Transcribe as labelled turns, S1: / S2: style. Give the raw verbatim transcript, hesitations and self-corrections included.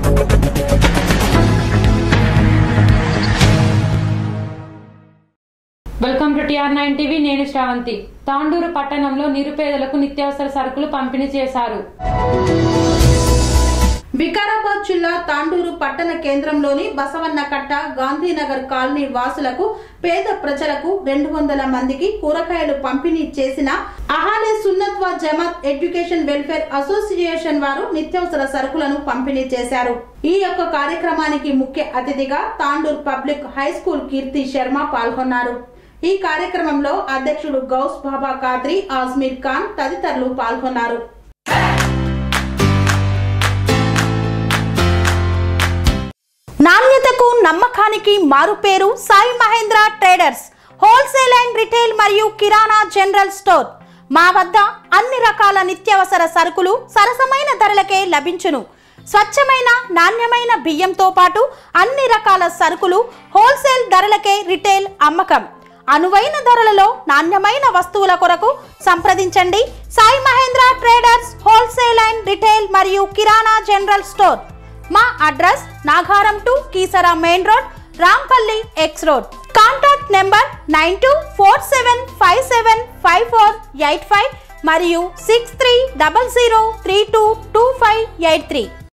S1: Welcome to TR nine TV. నేను శ్రావంతి. తాండూరు పట్టణంలో నిరుపేదలకు నిత్యావసర సరుకులు పంపిణీ చేశారు.
S2: వికారాబాద్ జిల్లా తాండూరు పట్టణ కేంద్రంలోని బసవన్నకట్ట గాంధీనగర్ కాలనీ వాసులకు పేద ప్రజలకు రెండు వందల మందికి కూరగాయలు పంపిణీ చేసిన Ahle Sunnatwal Jamaat education welfare association వారు నిత్యావసర సరుకులను పంపిణీ చేశారు. ఈ యొక్క కార్యక్రమానికి ముఖ్య అతిథిగా Tandur public high school Keerthi Sharma పాల్గొన్నారు. ఈ కార్యక్రమంలో అధ్యక్షుడు గౌస్ బాబా ఖాద్రి, ఆజ్మీర్ ఖాన్ తదితరులు పాల్గొన్నారు. నాణ్యతకు నమ్మకానికి మారుపేరు Sai Mahendra traders, wholesale and retail మరియు కిరాణా జనరల్ స్టోర్. మా వద్ద అన్ని రకాల నిత్యావసర సరుకులు సరసమైన ధరలకే లభించును. స్వచ్ఛమైన నాణ్యమైన బియ్యంతో పాటు అన్ని రకాల సరుకులు హోల్సేల్ ధరలకే రిటైల్ అమ్మకం. అనువైన ధరలలో నాణ్యమైన వస్తువుల కొరకు సంప్రదించండి. Sai Mahendra traders, wholesale and retail మరియు కిరాణా జనరల్ స్టోర్. మా address Nagaram to Keesara main road, Rampally X road. Contact number nine two four seven five seven five four eight five మరియు six three double zero three two two five eight three.